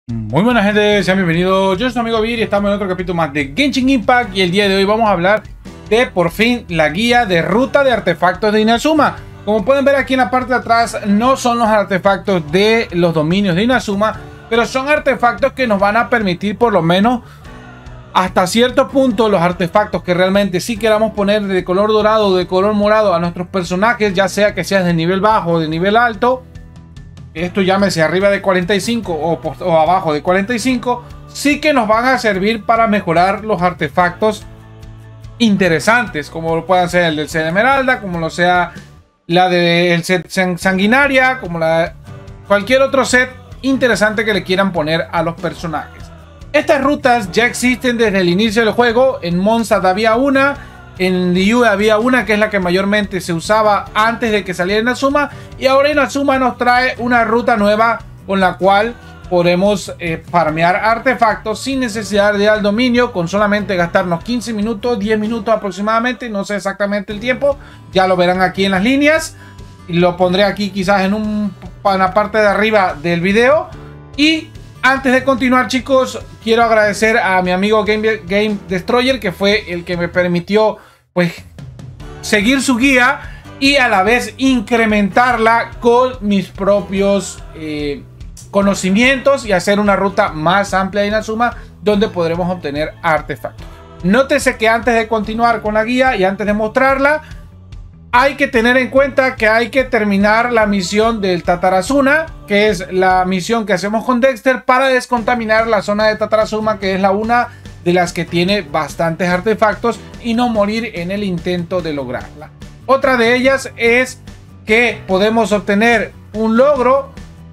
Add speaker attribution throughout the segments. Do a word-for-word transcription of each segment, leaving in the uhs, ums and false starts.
Speaker 1: Muy buena gente, sean bienvenidos. Yo soy su amigo Vir y estamos en otro capítulo más de Genshin Impact. Y el día de hoy vamos a hablar de, por fin, la guía de ruta de artefactos de Inazuma. Como pueden ver aquí en la parte de atrás, no son los artefactos de los dominios de Inazuma, pero son artefactos que nos van a permitir, por lo menos hasta cierto punto, los artefactos que realmente sí queramos poner de color dorado o de color morado a nuestros personajes, ya sea que sean de nivel bajo o de nivel alto. Esto llámese arriba de cuarenta y cinco o, o abajo de cuarenta y cinco, sí que nos van a servir para mejorar los artefactos interesantes, como lo puedan ser el del set de Esmeralda, como lo sea la del set Sanguinaria, como la cualquier otro set interesante que le quieran poner a los personajes. Estas rutas ya existen desde el inicio del juego. En Mondstadt había una, en Liyue había una que es la que mayormente se usaba antes de que saliera Inazuma, y ahora Inazuma nos trae una ruta nueva con la cual podemos eh, farmear artefactos sin necesidad de ir al dominio, con solamente gastarnos quince minutos, diez minutos aproximadamente, no sé exactamente el tiempo, ya lo verán aquí en las líneas, y lo pondré aquí quizás en, un, en la parte de arriba del video. Y antes de continuar, chicos, quiero agradecer a mi amigo Game, Game Destroyer, que fue el que me permitió pues seguir su guía y a la vez incrementarla con mis propios eh, conocimientos y hacer una ruta más amplia de Inazuma donde podremos obtener artefactos. Nótese que antes de continuar con la guía y antes de mostrarla, hay que tener en cuenta que hay que terminar la misión del Tatarazuna, que es la misión que hacemos con Dexter para descontaminar la zona de Tatarazuma, que es la una de las que tiene bastantes artefactos, y no morir en el intento de lograrla. Otra de ellas es que podemos obtener un logro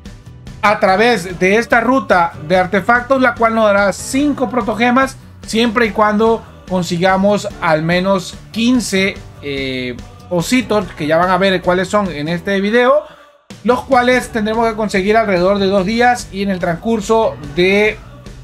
Speaker 1: a través de esta ruta de artefactos, la cual nos dará cinco protogemas siempre y cuando consigamos al menos quince eh, ositos, que ya van a ver cuáles son en este video, los cuales tendremos que conseguir alrededor de dos días, y en el transcurso de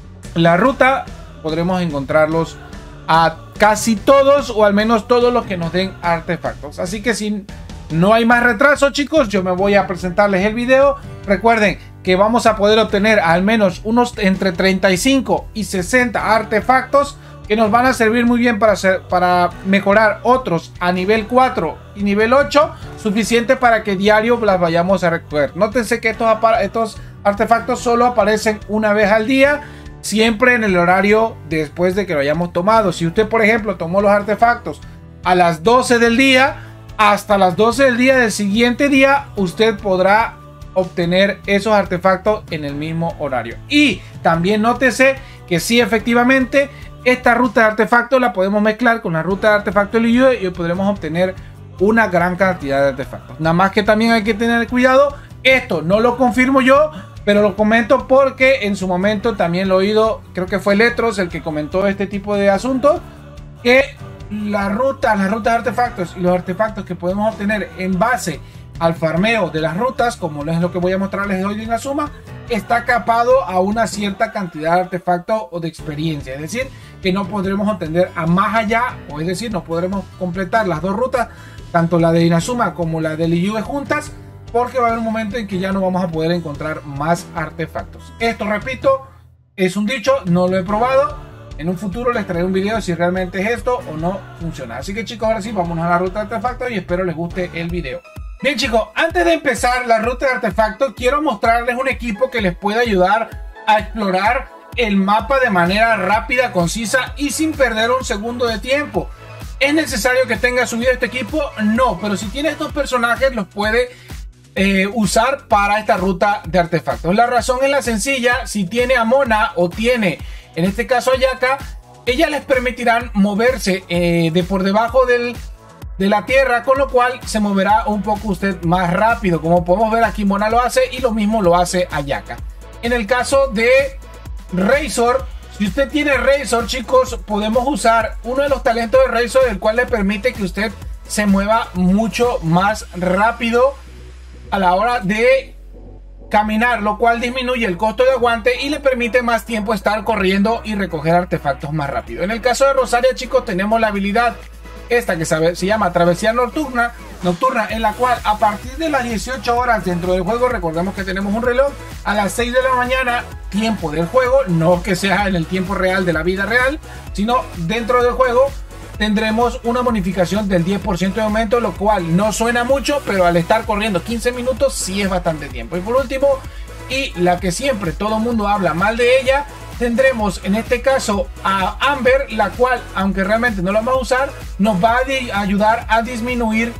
Speaker 1: la ruta podremos encontrarlos a casi todos, o al menos todos los que nos den artefactos. Así que si no hay más retraso, chicos, yo me voy a presentarles el video. Recuerden que vamos a poder obtener al menos unos entre treinta y cinco y sesenta artefactos que nos van a servir muy bien para, hacer, para mejorar otros a nivel cuatro y nivel ocho, suficiente para que diario las vayamos a recoger. Nótense que estos, estos artefactos solo aparecen una vez al día, siempre en el horario después de que lo hayamos tomado. Si usted, por ejemplo, tomó los artefactos a las doce del día, hasta las doce del día del siguiente día, usted podrá obtener esos artefactos en el mismo horario. Y también nótese que sí, efectivamente, esta ruta de artefactos la podemos mezclar con la ruta de artefactos de Liyue y podremos obtener una gran cantidad de artefactos. Nada más que también hay que tener cuidado. Esto no lo confirmo yo, pero lo comento porque en su momento también lo he oído. Creo que fue Letros el que comentó este tipo de asuntos, que la ruta, las rutas de artefactos y los artefactos que podemos obtener en base al farmeo de las rutas, como es lo que voy a mostrarles hoy en Inazuma, está capado a una cierta cantidad de artefactos o de experiencia. Es decir, que no podremos obtener a más allá, o es decir, no podremos completar las dos rutas, tanto la de Inazuma como la de Liyue juntas, porque va a haber un momento en que ya no vamos a poder encontrar más artefactos. Esto, repito, es un dicho, no lo he probado. En un futuro les traeré un video si realmente es esto o no funciona. Así que, chicos, ahora sí, vámonos a la ruta de artefactos y espero les guste el video. Bien, chicos, antes de empezar la ruta de artefactos, quiero mostrarles un equipo que les puede ayudar a explorar el mapa de manera rápida, concisa y sin perder un segundo de tiempo. ¿Es necesario que tenga subido este equipo? No, pero si tiene estos personajes los puede eh, usar para esta ruta de artefactos. La razón es la sencilla: si tiene a Mona o tiene, en este caso, a Yaka, ellas les permitirán moverse eh, de por debajo del de la tierra, con lo cual se moverá un poco usted más rápido. Como podemos ver aquí, Mona lo hace y lo mismo lo hace Ayaka. En el caso de Razor, si usted tiene Razor, chicos, podemos usar uno de los talentos de Razor, el cual le permite que usted se mueva mucho más rápido a la hora de caminar, lo cual disminuye el costo de aguante y le permite más tiempo estar corriendo y recoger artefactos más rápido. En el caso de Rosaria, chicos, tenemos la habilidad esta que se, se llama Travesía Nocturna, Nocturna, en la cual a partir de las dieciocho horas dentro del juego, recordemos que tenemos un reloj, a las seis de la mañana, tiempo del juego, no que sea en el tiempo real de la vida real, sino dentro del juego, tendremos una bonificación del diez por ciento de aumento, lo cual no suena mucho, pero al estar corriendo quince minutos sí es bastante tiempo. Y por último, y la que siempre todo el mundo habla mal de ella, tendremos en este caso a Amber, la cual, aunque realmente no la vamos a usar, nos va a ayudar a disminuir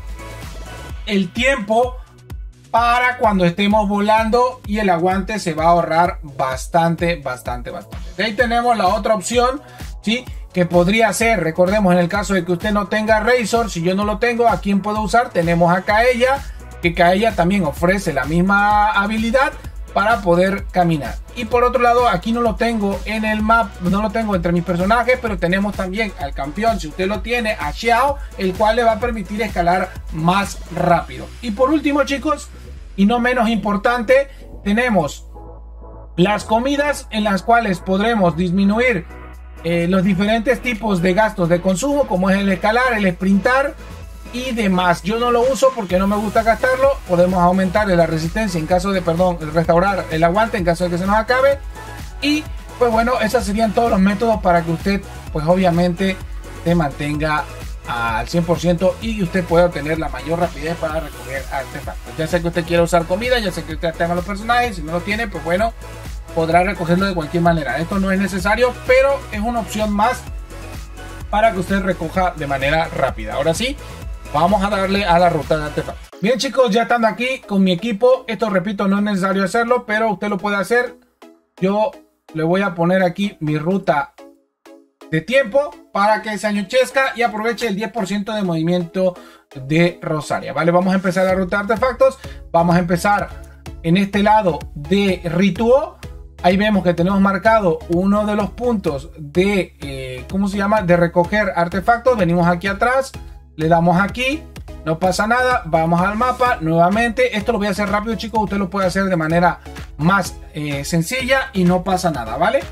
Speaker 1: el tiempo para cuando estemos volando, y el aguante se va a ahorrar bastante, bastante, bastante. De ahí tenemos la otra opción, ¿sí? Que podría ser, recordemos, en el caso de que usted no tenga Razor, si yo no lo tengo, ¿a quién puedo usar? Tenemos a Kaeya, que Kaeya también ofrece la misma habilidad para poder caminar. Y por otro lado, aquí no lo tengo en el mapa, no lo tengo entre mis personajes, pero tenemos también al campeón, si usted lo tiene, a Xiao, el cual le va a permitir escalar más rápido. Y por último, chicos, y no menos importante, tenemos las comidas en las cuales podremos disminuir eh, los diferentes tipos de gastos de consumo, como es el escalar, el sprintar y demás. Yo no lo uso porque no me gusta gastarlo. Podemos aumentarle la resistencia en caso de, perdón, restaurar el aguante en caso de que se nos acabe. Y pues bueno, esos serían todos los métodos para que usted pues obviamente se mantenga al cien por ciento y usted pueda obtener la mayor rapidez para recoger artefactos. Ya sea que usted quiera usar comida, ya sea que usted tenga los personajes, si no lo tiene, pues bueno, podrá recogerlo de cualquier manera. Esto no es necesario, pero es una opción más para que usted recoja de manera rápida. Ahora sí, vamos a darle a la ruta de artefactos. Bien, chicos, ya estando aquí con mi equipo, esto repito, no es necesario hacerlo, pero usted lo puede hacer. Yo le voy a poner aquí mi ruta de tiempo para que se anochezca y aproveche el diez por ciento de movimiento de Rosaria, ¿vale? Vamos a empezar la ruta de artefactos. Vamos a empezar en este lado de Rituo. Ahí vemos que tenemos marcado uno de los puntos de, eh, ¿cómo se llama? De recoger artefactos. Venimos aquí atrás. Le damos aquí, no pasa nada, vamos al mapa nuevamente. Esto lo voy a hacer rápido, chicos, usted lo puede hacer de manera más eh, sencilla y no pasa nada, ¿vale?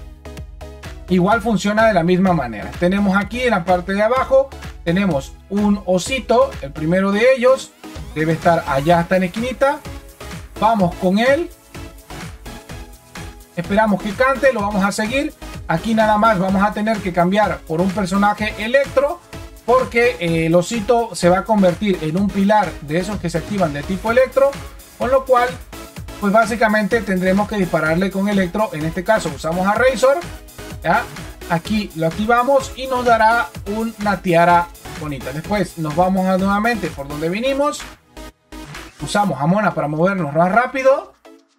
Speaker 1: Igual funciona de la misma manera. Tenemos aquí en la parte de abajo, tenemos un osito, el primero de ellos, debe estar allá hasta en la esquinita. Vamos con él. Esperamos que cante, lo vamos a seguir. Aquí nada más vamos a tener que cambiar por un personaje electro, porque eh, el osito se va a convertir en un pilar de esos que se activan de tipo electro, con lo cual pues básicamente tendremos que dispararle con electro. En este caso usamos a Razor, ¿ya? Aquí lo activamos y nos dará una tiara bonita. Después nos vamos a nuevamente por donde vinimos, usamos a Mona para movernos más rápido,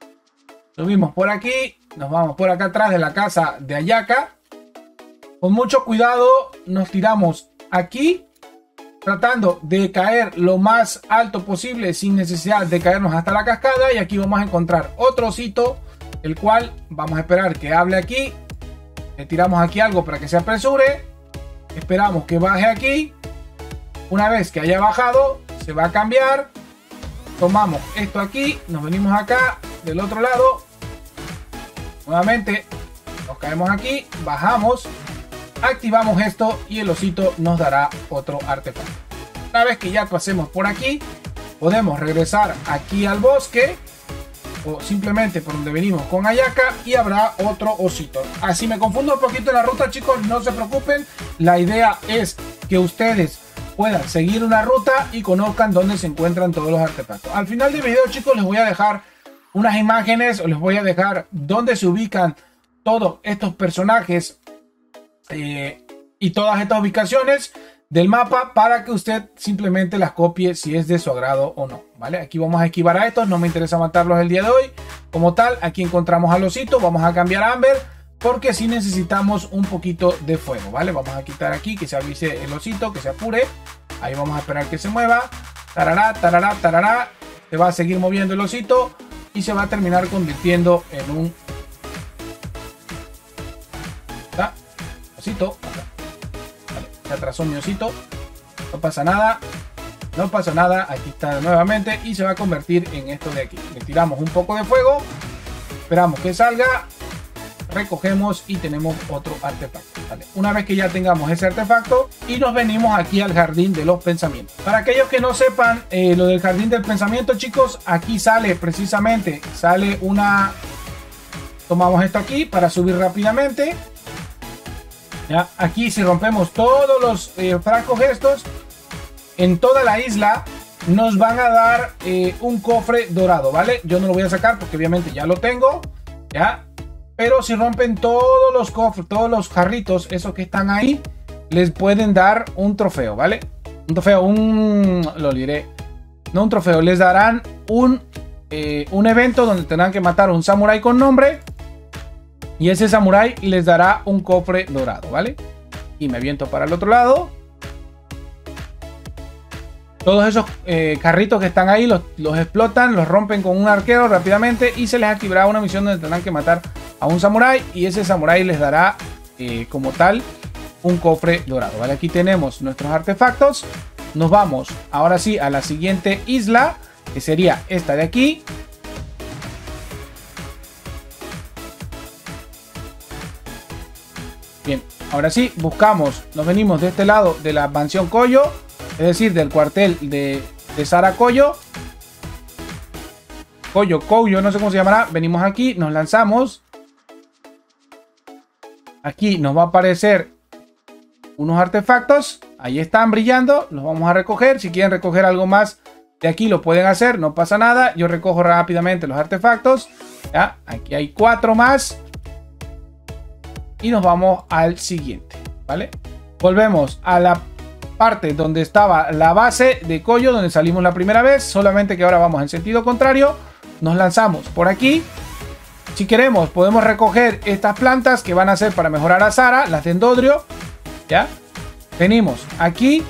Speaker 1: subimos por aquí, nos vamos por acá atrás de la casa de Ayaka. Con mucho cuidado nos tiramos aquí, tratando de caer lo más alto posible sin necesidad de caernos hasta la cascada. Y aquí vamos a encontrar otro osito, el cual vamos a esperar que hable aquí. Le tiramos aquí algo para que se apresure. Esperamos que baje aquí. Una vez que haya bajado, se va a cambiar. Tomamos esto aquí, nos venimos acá del otro lado. Nuevamente nos caemos aquí, bajamos. Activamos esto y el osito nos dará otro artefacto. Una vez que ya pasemos por aquí, podemos regresar aquí al bosque o simplemente por donde venimos con Ayaka y habrá otro osito. Así me confundo un poquito en la ruta, chicos, no se preocupen. La idea es que ustedes puedan seguir una ruta y conozcan dónde se encuentran todos los artefactos. Al final del video, chicos, les voy a dejar unas imágenes o les voy a dejar dónde se ubican todos estos personajes eh, y todas estas ubicaciones del mapa para que usted simplemente las copie si es de su agrado o no, ¿vale? Aquí vamos a esquivar a estos, no me interesa matarlos el día de hoy. Como tal, aquí encontramos al osito, vamos a cambiar a Amber porque si sí necesitamos un poquito de fuego, ¿vale? Vamos a quitar aquí que se avise el osito, que se apure. Ahí vamos a esperar que se mueva. Tarará, tarará, tarará. Se va a seguir moviendo el osito y se va a terminar convirtiendo en un ¿está? Osito. Vale, se atrasó mi osito. No pasa nada. No pasa nada. Aquí está nuevamente y se va a convertir en esto de aquí. Le tiramos un poco de fuego. Esperamos que salga. recogemos y tenemos otro artefacto, ¿vale? Una vez que ya tengamos ese artefacto y nos venimos aquí al jardín de los pensamientos. Para aquellos que no sepan eh, lo del jardín del pensamiento, chicos, aquí sale precisamente, sale una... Tomamos esto aquí para subir rápidamente. ¿Ya? Aquí si rompemos todos los eh, frascos estos, en toda la isla nos van a dar eh, un cofre dorado, ¿vale? Yo no lo voy a sacar porque obviamente ya lo tengo, ¿ya? Pero si rompen todos los cofres, todos los jarritos, esos que están ahí, les pueden dar un trofeo, ¿vale? Un trofeo, un... lo diré. No un trofeo, les darán un, eh, un evento donde tendrán que matar a un samurái con nombre. Y ese samurái les dará un cofre dorado, ¿vale? Y me aviento para el otro lado. Todos esos eh, carritos que están ahí los, los explotan, los rompen con un arquero rápidamente y se les activará una misión donde tendrán que matar a un samurái y ese samurái les dará eh, como tal un cofre dorado, ¿vale? Aquí tenemos nuestros artefactos. Nos vamos ahora sí a la siguiente isla, que sería esta de aquí. Bien, ahora sí, buscamos, nos venimos de este lado de la mansión Koyo. Es decir, del cuartel de, de Sara Koyo. Koyo, Koyo, no sé cómo se llamará. Venimos aquí, nos lanzamos. Aquí nos va a aparecer unos artefactos. Ahí están brillando. Los vamos a recoger. Si quieren recoger algo más de aquí lo pueden hacer. No pasa nada. Yo recojo rápidamente los artefactos. ¿Ya? Aquí hay cuatro más. Y nos vamos al siguiente. ¿Vale? Volvemos a la parte donde estaba la base de Koyo, donde salimos la primera vez, solamente que ahora vamos en sentido contrario. Nos lanzamos por aquí. Si queremos podemos recoger estas plantas que van a ser para mejorar a Sara, las de Endodrio. Ya venimos aquí,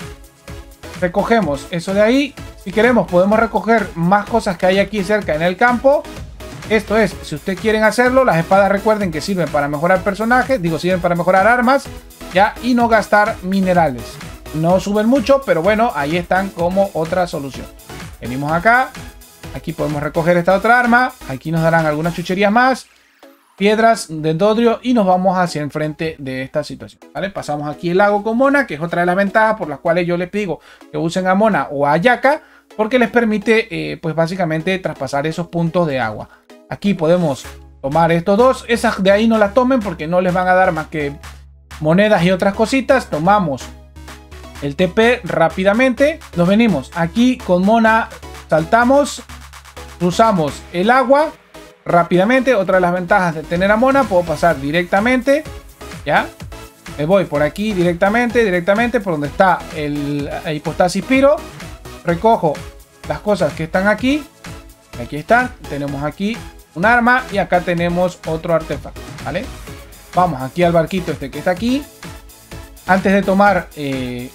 Speaker 1: recogemos eso de ahí. Si queremos podemos recoger más cosas que hay aquí cerca en el campo. Esto es, si ustedes quieren hacerlo, las espadas recuerden que sirven para mejorar personajes, digo, sirven para mejorar armas, ya, y no gastar minerales. No suben mucho, pero bueno, ahí están como otra solución. Venimos acá. Aquí podemos recoger esta otra arma. Aquí nos darán algunas chucherías más. Piedras de Endodrio. Y nos vamos hacia enfrente de esta situación. ¿Vale? Pasamos aquí el lago con Mona, que es otra de las ventajas por las cuales yo les digo que usen a Mona o a Ayaka. Porque les permite, eh, pues básicamente, traspasar esos puntos de agua. Aquí podemos tomar estos dos. Esas de ahí no las tomen porque no les van a dar más que monedas y otras cositas. Tomamos el T P rápidamente. Nos venimos aquí con Mona. Saltamos. Cruzamos el agua rápidamente. Otra de las ventajas de tener a Mona. Puedo pasar directamente. Ya. Me voy por aquí directamente. Directamente por donde está el hipostasis Piro. Recojo las cosas que están aquí. Aquí están. Tenemos aquí un arma. Y acá tenemos otro artefacto. ¿Vale? Vamos aquí al barquito este que está aquí. Antes de tomar... Eh,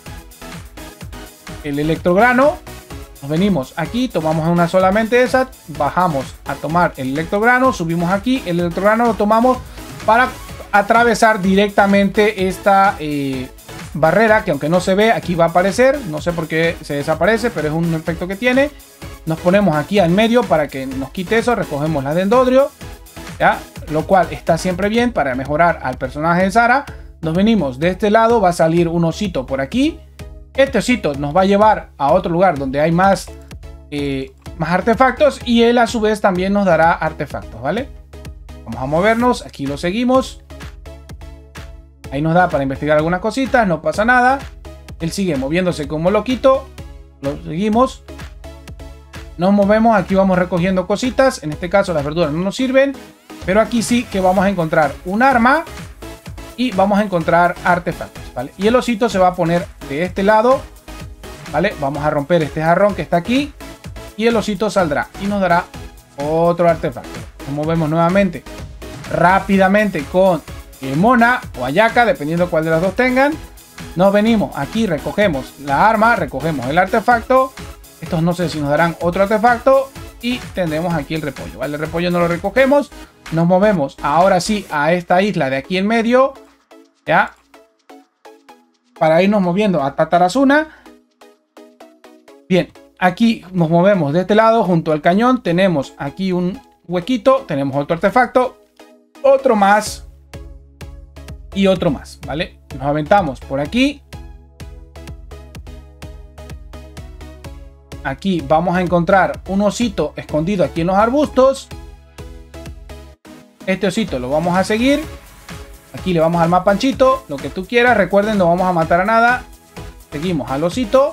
Speaker 1: el electrograno, nos venimos aquí, tomamos una solamente esa, bajamos a tomar el electrograno, subimos aquí, el electrograno lo tomamos para atravesar directamente esta eh, barrera que aunque no se ve aquí va a aparecer, no sé por qué se desaparece, pero es un efecto que tiene. Nos ponemos aquí al medio para que nos quite eso, recogemos la de Endodrio, ¿ya? Lo cual está siempre bien para mejorar al personaje de Sara. Nos venimos de este lado, va a salir un osito por aquí. Este osito nos va a llevar a otro lugar donde hay más, eh, más artefactos y él a su vez también nos dará artefactos, ¿vale? Vamos a movernos, aquí lo seguimos. Ahí nos da para investigar algunas cositas, no pasa nada. Él sigue moviéndose como loquito, lo seguimos. Nos movemos, aquí vamos recogiendo cositas, en este caso las verduras no nos sirven, pero aquí sí que vamos a encontrar un arma y vamos a encontrar artefactos, ¿vale? Y el osito se va a poner de este lado, ¿vale? Vamos a romper este jarrón que está aquí y el osito saldrá y nos dará otro artefacto. Nos movemos nuevamente rápidamente con eh, Mona o Ayaka, dependiendo cuál de las dos tengan. Nos venimos aquí, recogemos la arma, recogemos el artefacto. Estos no sé si nos darán otro artefacto y tendremos aquí el repollo, ¿vale? El repollo no lo recogemos. Nos movemos ahora sí a esta isla de aquí en medio, ¿ya? Para irnos moviendo a Tatarazuna. Bien, aquí nos movemos de este lado junto al cañón. Tenemos aquí un huequito, tenemos otro artefacto. otro más y otro más, ¿vale? Nos aventamos por aquí. Aquí vamos a encontrar un osito escondido aquí en los arbustos. Este osito lo vamos a seguir. Aquí le vamos al más panchito, lo que tú quieras. Recuerden, no vamos a matar a nada. Seguimos al osito.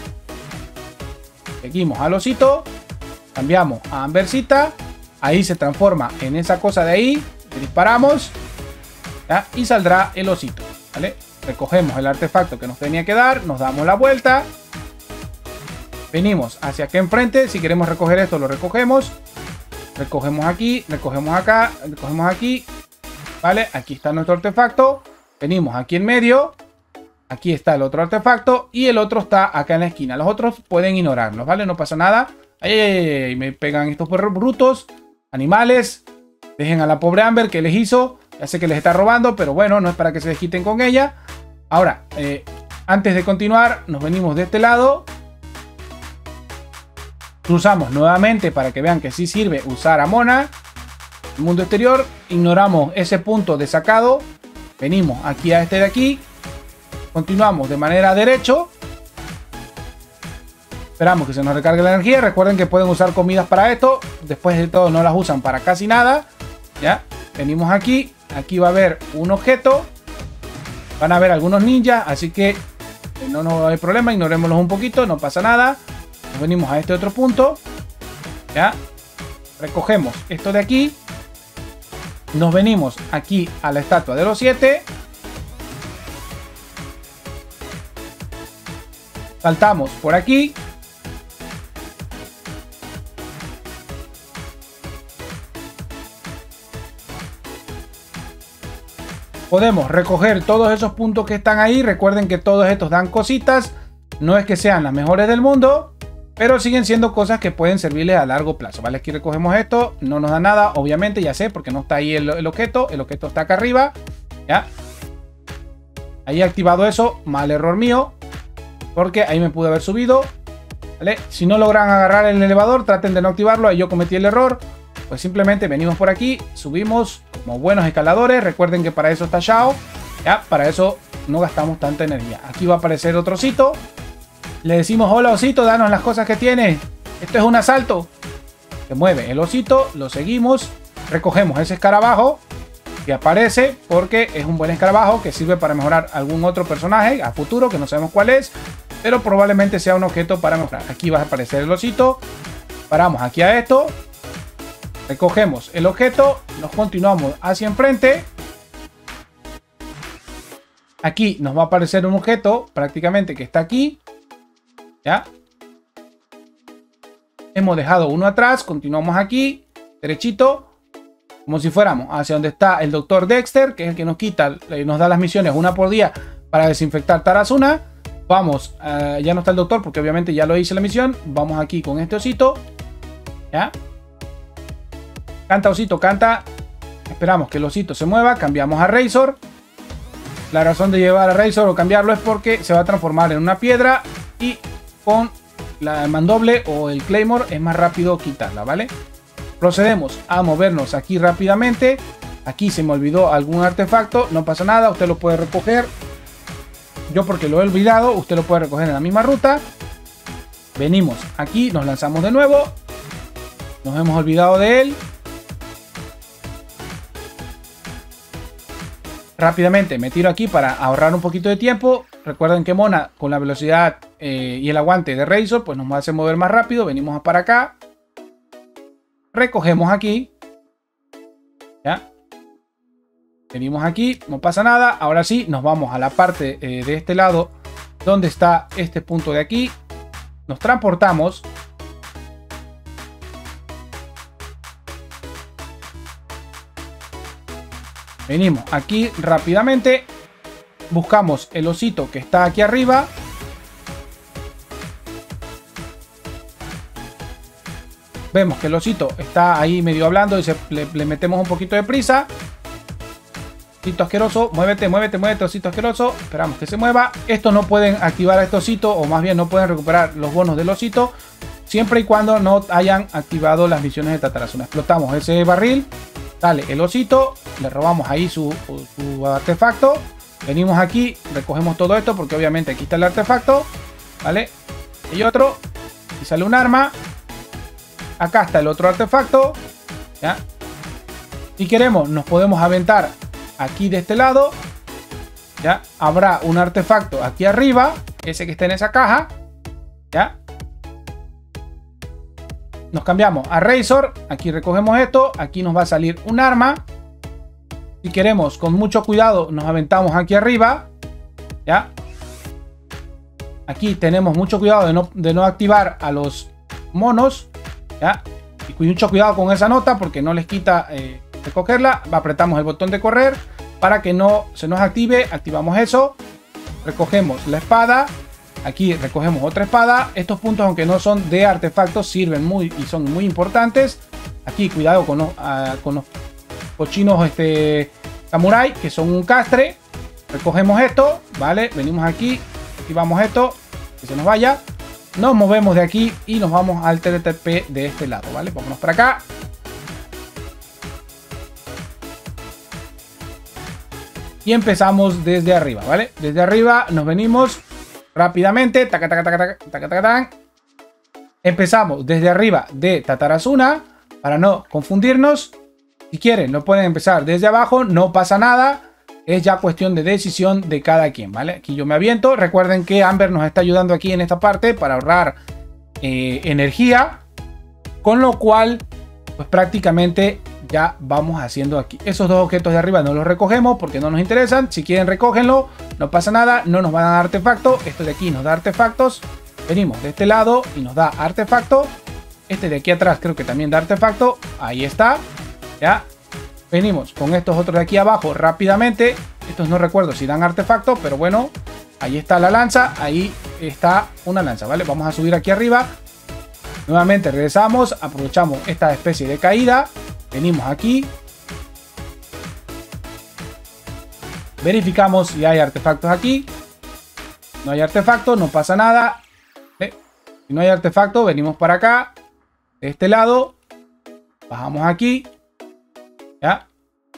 Speaker 1: Seguimos al osito. Cambiamos a Ambercita. Ahí se transforma en esa cosa de ahí. Le disparamos. ¿Ya? Y saldrá el osito, ¿vale? Recogemos el artefacto que nos tenía que dar. Nos damos la vuelta. Venimos hacia acá enfrente. Si queremos recoger esto, lo recogemos. Recogemos aquí. Recogemos acá. Recogemos aquí. ¿Vale? Aquí está nuestro artefacto. Venimos aquí en medio. Aquí está el otro artefacto. Y el otro está acá en la esquina. Los otros pueden ignorarlos, ¿vale? No pasa nada. Ay, ay, ay, ay, me pegan estos perros brutos. Animales. Dejen a la pobre Amber que les hizo. Ya sé que les está robando, pero bueno, no es para que se desquiten con ella. Ahora, eh, antes de continuar, nos venimos de este lado. Cruzamos nuevamente para que vean que sí sirve usar a Mona. El mundo exterior. Ignoramos ese punto de sacado. Venimos aquí a este de aquí. Continuamos de manera derecho. Esperamos que se nos recargue la energía. Recuerden que pueden usar comidas para esto. Después de todo no las usan para casi nada. ¿Ya? Venimos aquí. Aquí va a haber un objeto. Van a haber algunos ninjas. Así que no, no hay problema. Ignorémoslos un poquito. No pasa nada. Nos venimos a este otro punto. ¿Ya? Recogemos esto de aquí. Nos venimos aquí a la estatua de los siete. Saltamos por aquí. Podemos recoger todos esos puntos que están ahí. Recuerden que todos estos dan cositas. No es que sean las mejores del mundo, pero siguen siendo cosas que pueden servirles a largo plazo, ¿vale? Aquí recogemos esto. No nos da nada, obviamente, ya sé, porque no está ahí el, el objeto. El objeto está acá arriba. ¿Ya? Ahí he activado eso. Mal error mío. Porque ahí me pude haber subido. ¿Vale? Si no logran agarrar el elevador, traten de no activarlo. Ahí yo cometí el error. Pues simplemente venimos por aquí. Subimos como buenos escaladores. Recuerden que para eso está Shao. ¿Ya? Para eso no gastamos tanta energía. Aquí va a aparecer otro osito. Le decimos, hola osito, danos las cosas que tienes. Esto es un asalto. Se mueve el osito. Lo seguimos. Recogemos ese escarabajo que aparece porque es un buen escarabajo que sirve para mejorar algún otro personaje a futuro que no sabemos cuál es, pero probablemente sea un objeto para mejorar. Aquí va a aparecer el osito. Paramos aquí a esto. Recogemos el objeto. Nos continuamos hacia enfrente. Aquí nos va a aparecer un objeto prácticamente que está aquí. ¿Ya? Hemos dejado uno atrás. Continuamos aquí. Derechito. Como si fuéramos hacia donde está el doctor Dexter, que es el que nos quita, nos da las misiones una por día para desinfectar Tarazuna. Vamos, uh, ya no está el doctor porque obviamente ya lo hice la misión. Vamos aquí con este osito. ¿Ya? Canta osito, canta. Esperamos que el osito se mueva. Cambiamos a Razor. La razón de llevar a Razor o cambiarlo es porque se va a transformar en una piedra. Y con la mandoble o el Claymore es más rápido quitarla, ¿vale? Procedemos a movernos aquí rápidamente. Aquí se me olvidó algún artefacto. No pasa nada, usted lo puede recoger. Yo porque lo he olvidado, usted lo puede recoger en la misma ruta. Venimos aquí, nos lanzamos de nuevo. Nos hemos olvidado de él. Rápidamente me tiro aquí para ahorrar un poquito de tiempo. Recuerden que Mona con la velocidad eh, y el aguante de Razor pues nos hace mover más rápido. Venimos para acá. Recogemos aquí. ¿Ya? Venimos aquí, no pasa nada. Ahora sí, nos vamos a la parte eh, de este lado donde está este punto de aquí. Nos transportamos. Venimos aquí rápidamente. Buscamos el osito que está aquí arriba. Vemos que el osito está ahí medio hablando y se, le, le metemos un poquito de prisa. Osito asqueroso, muévete, muévete, muévete, osito asqueroso. Esperamos que se mueva. Estos no pueden activar a este osito, o más bien no pueden recuperar los bonos del osito, siempre y cuando no hayan activado las misiones de Tarazuna. Explotamos ese barril. Sale el osito, le robamos ahí su, su artefacto. Venimos aquí, recogemos todo esto porque obviamente aquí está el artefacto, ¿vale? Y otro, y sale un arma. Acá está el otro artefacto, ¿ya? Si queremos, nos podemos aventar aquí de este lado, ¿ya? Habrá un artefacto aquí arriba, ese que está en esa caja, ¿ya? Nos cambiamos a Razor, aquí recogemos esto, aquí nos va a salir un arma. Si queremos, con mucho cuidado, nos aventamos aquí arriba, ¿ya? Aquí tenemos mucho cuidado de no, de no activar a los monos, ¿ya? Y mucho cuidado con esa nota porque no les quita eh, recogerla. Apretamos el botón de correr para que no se nos active, activamos eso, recogemos la espada. Aquí recogemos otra espada. Estos puntos, aunque no son de artefactos, sirven muy y son muy importantes. Aquí cuidado con los, uh, con los cochinos este, samurai, que son un castre. Recogemos esto, ¿vale? Venimos aquí, activamos esto, que se nos vaya. Nos movemos de aquí y nos vamos al T T P de este lado, ¿vale? Vámonos para acá. Y empezamos desde arriba, ¿vale? Desde arriba nos venimos rápidamente, taca, taca, taca, taca, taca, taca, taca. Empezamos desde arriba de Tatarasuna para no confundirnos. Si quieren, lo pueden empezar desde abajo, no pasa nada. Es ya cuestión de decisión de cada quien, ¿vale? Aquí yo me aviento. Recuerden que Amber nos está ayudando aquí en esta parte para ahorrar eh, energía. Con lo cual, pues prácticamente ya vamos haciendo aquí. Esos dos objetos de arriba no los recogemos porque no nos interesan. Si quieren, recógenlo. No pasa nada, no nos van a dar artefacto. Esto de aquí nos da artefactos. Venimos de este lado y nos da artefacto. Este de aquí atrás creo que también da artefacto. Ahí está. Ya. Venimos con estos otros de aquí abajo rápidamente. Estos no recuerdo si dan artefacto, pero bueno. Ahí está la lanza. Ahí está una lanza, ¿vale? Vamos a subir aquí arriba. Nuevamente regresamos. Aprovechamos esta especie de caída. Venimos aquí. Verificamos si hay artefactos aquí. No hay artefacto, no pasa nada. ¿Eh? Si no hay artefacto, venimos para acá. De este lado. Bajamos aquí. ¿Ya?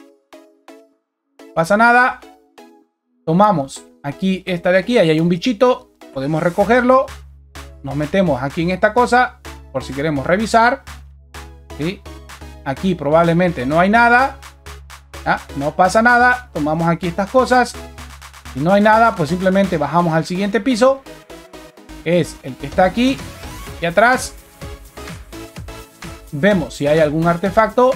Speaker 1: No pasa nada. Tomamos aquí esta de aquí. Ahí hay un bichito. Podemos recogerlo. Nos metemos aquí en esta cosa. Por si queremos revisar. ¿Sí? Aquí probablemente no hay nada. ¿Ya? No pasa nada. Tomamos aquí estas cosas. Si no hay nada, pues simplemente bajamos al siguiente piso. Que es el que está aquí. Y atrás. Vemos si hay algún artefacto.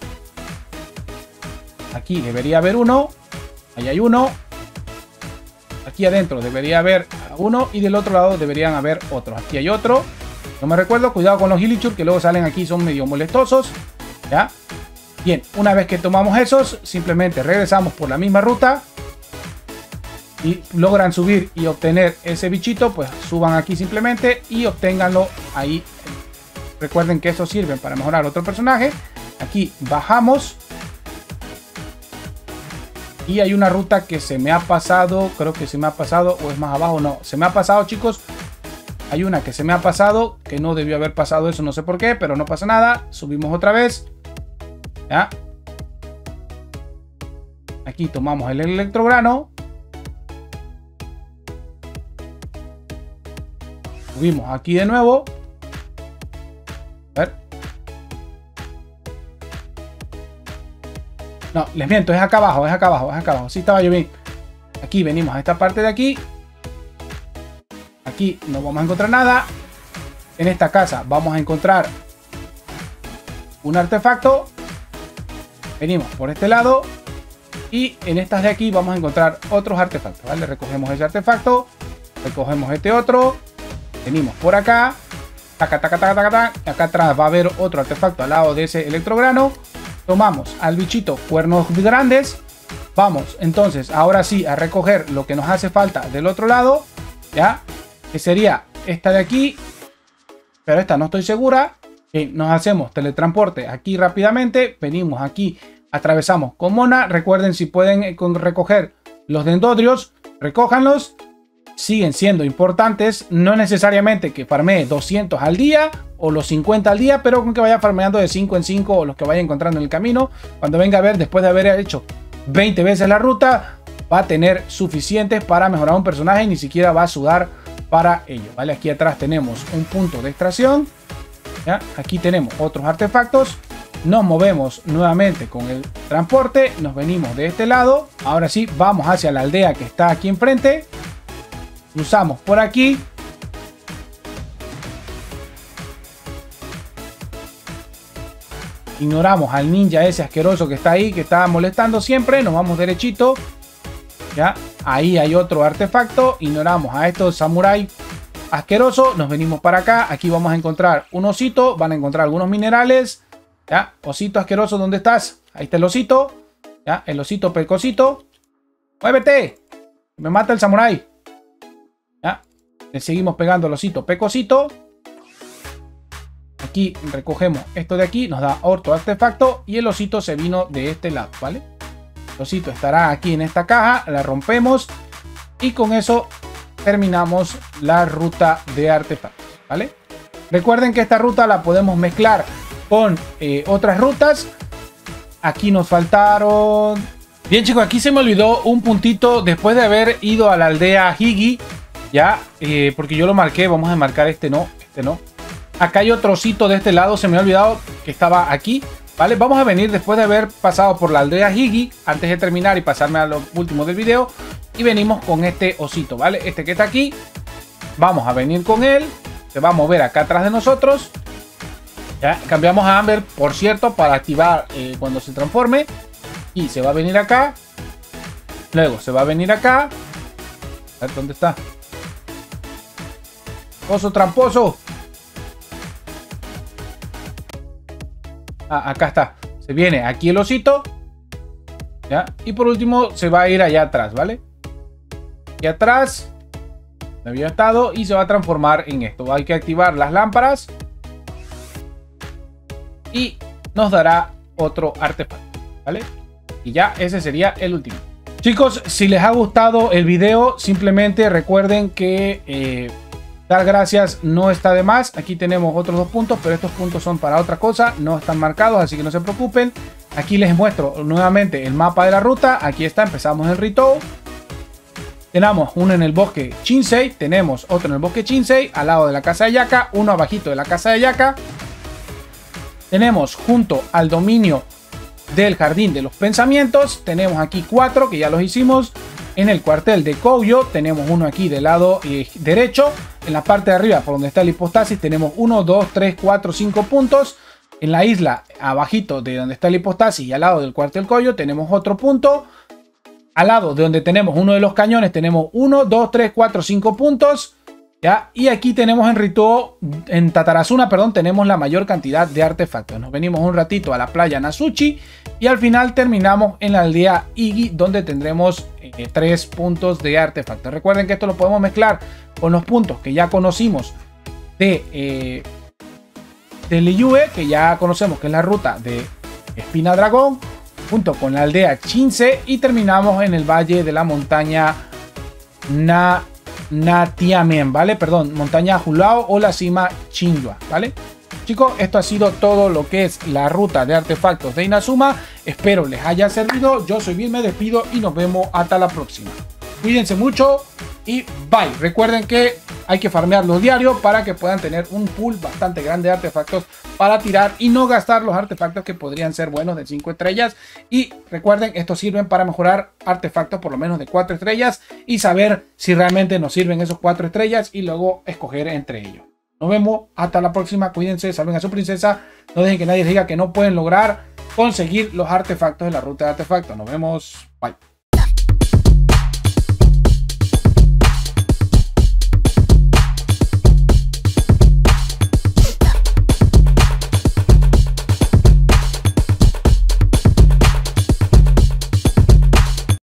Speaker 1: Aquí debería haber uno. Ahí hay uno. Aquí adentro debería haber uno. Y del otro lado deberían haber otros. Aquí hay otro. No me recuerdo. Cuidado con los Hilichurl que luego salen aquí. Son medio molestosos. ¿Ya? Bien. Una vez que tomamos esos. Simplemente regresamos por la misma ruta. Y logran subir y obtener ese bichito. Pues suban aquí simplemente. Y obténganlo ahí. Recuerden que eso sirven para mejorar otro personaje. Aquí bajamos. Y hay una ruta que se me ha pasado. Creo que se me ha pasado. O es más abajo. No. Se me ha pasado, chicos. Hay una que se me ha pasado. Que no debió haber pasado eso. No sé por qué. Pero no pasa nada. Subimos otra vez. ¿Ya? Aquí tomamos el electrograno. Subimos aquí de nuevo. A ver. No, les miento, es acá abajo, es acá abajo, es acá abajo. Sí estaba yo bien. Aquí venimos a esta parte de aquí. Aquí no vamos a encontrar nada. En esta casa vamos a encontrar un artefacto. Venimos por este lado. Y en estas de aquí vamos a encontrar otros artefactos, ¿vale? Recogemos ese artefacto. Recogemos este otro. Venimos por acá. Taca, taca, taca, taca, taca. Acá atrás va a haber otro artefacto al lado de ese electrograno. Tomamos al bichito cuernos grandes. Vamos entonces ahora sí a recoger lo que nos hace falta del otro lado. Ya. Que sería esta de aquí. Pero esta no estoy segura. Bien, nos hacemos teletransporte aquí rápidamente. Venimos aquí. Atravesamos con Mona. Recuerden, si pueden recoger los dendodrios, recójanlos. siguen siendo importantes. No necesariamente que farmee doscientos al día o los cincuenta al día, pero con que vaya farmeando de cinco en cinco o los que vaya encontrando en el camino. Cuando venga a ver, después de haber hecho veinte veces la ruta, va a tener suficientes para mejorar un personaje y ni siquiera va a sudar para ello, ¿vale? Aquí atrás tenemos un punto de extracción, ¿ya? Aquí tenemos otros artefactos. Nos movemos nuevamente con el transporte, nos venimos de este lado. Ahora sí, vamos hacia la aldea que está aquí enfrente. Cruzamos por aquí. Ignoramos al ninja ese asqueroso que está ahí, que está molestando siempre. Nos vamos derechito. Ya, ahí hay otro artefacto. Ignoramos a estos samuráis asquerosos. Nos venimos para acá. Aquí vamos a encontrar un osito. Van a encontrar algunos minerales. Ya, osito asqueroso, ¿dónde estás? Ahí está el osito. Ya, el osito pecosito. ¡Muévete! Me mata el samurái. Ya, le seguimos pegando al osito pecosito. Aquí recogemos esto de aquí. Nos da otro artefacto. Y el osito se vino de este lado, ¿vale? El osito estará aquí en esta caja. La rompemos. Y con eso terminamos la ruta de artefactos, ¿vale? Recuerden que esta ruta la podemos mezclar con eh, otras rutas. Aquí nos faltaron... Bien, chicos, aquí se me olvidó un puntito después de haber ido a la aldea Higi. Ya, eh, porque yo lo marqué. Vamos a marcar este no, este no. Acá hay otro osito de este lado. Se me ha olvidado que estaba aquí, ¿vale? Vamos a venir después de haber pasado por la aldea Higi, antes de terminar y pasarme a lo último del video. Y venimos con este osito, ¿vale? Este que está aquí. Vamos a venir con él. Se va a mover acá atrás de nosotros. Ya, cambiamos a Amber, por cierto, para activar eh, cuando se transforme. Y se va a venir acá. Luego se va a venir acá. A ver, ¿dónde está? Oso tramposo. Ah, acá está. Se viene aquí el osito. ¿Ya? Y por último se va a ir allá atrás, ¿vale? Aquí atrás. Había estado y se va a transformar en esto. Hay que activar las lámparas. Y nos dará otro artefacto, ¿vale? Y ya ese sería el último. Chicos, si les ha gustado el video, simplemente recuerden que eh, dar gracias no está de más. Aquí tenemos otros dos puntos, pero estos puntos son para otra cosa. No están marcados, así que no se preocupen. Aquí les muestro nuevamente el mapa de la ruta. Aquí está, empezamos en Ritou. Tenemos uno en el bosque Shinsei. Tenemos otro en el bosque Shinsei, al lado de la casa de Yaka. Uno abajito de la casa de Yaka. Tenemos junto al dominio del jardín de los pensamientos. Tenemos aquí cuatro que ya los hicimos. En el cuartel de Kouyo tenemos uno aquí del lado eh, derecho. En la parte de arriba, por donde está el hipostasis, tenemos uno, dos, tres, cuatro, cinco puntos. En la isla, abajito de donde está el hipostasis y al lado del cuartel Kouyo, tenemos otro punto. Al lado de donde tenemos uno de los cañones, tenemos uno, dos, tres, cuatro, cinco puntos. ¿Ya? Y aquí tenemos en Ritou, en Tatarazuna, perdón, tenemos la mayor cantidad de artefactos. Nos venimos un ratito a la playa Nasuchi y al final terminamos en la aldea Higi, donde tendremos eh, tres puntos de artefactos. Recuerden que esto lo podemos mezclar con los puntos que ya conocimos de, eh, de Liyue, que ya conocemos que es la ruta de Espina Dragón, junto con la aldea Shinsei y terminamos en el valle de la montaña Na... Natiamen, ¿vale? Perdón, montaña Hulao o la cima Chingyua, ¿vale? Chicos, esto ha sido todo lo que es la ruta de artefactos de Inazuma. Espero les haya servido. Yo soy Bill, me despido y nos vemos hasta la próxima. Cuídense mucho y bye. Recuerden que hay que farmearlos diario para que puedan tener un pool bastante grande de artefactos para tirar y no gastar los artefactos que podrían ser buenos de cinco estrellas. Y recuerden, estos sirven para mejorar artefactos por lo menos de cuatro estrellas y saber si realmente nos sirven esos cuatro estrellas y luego escoger entre ellos. Nos vemos hasta la próxima. Cuídense, salven a su princesa. No dejen que nadie les diga que no pueden lograr conseguir los artefactos de la ruta de artefactos. Nos vemos. Bye.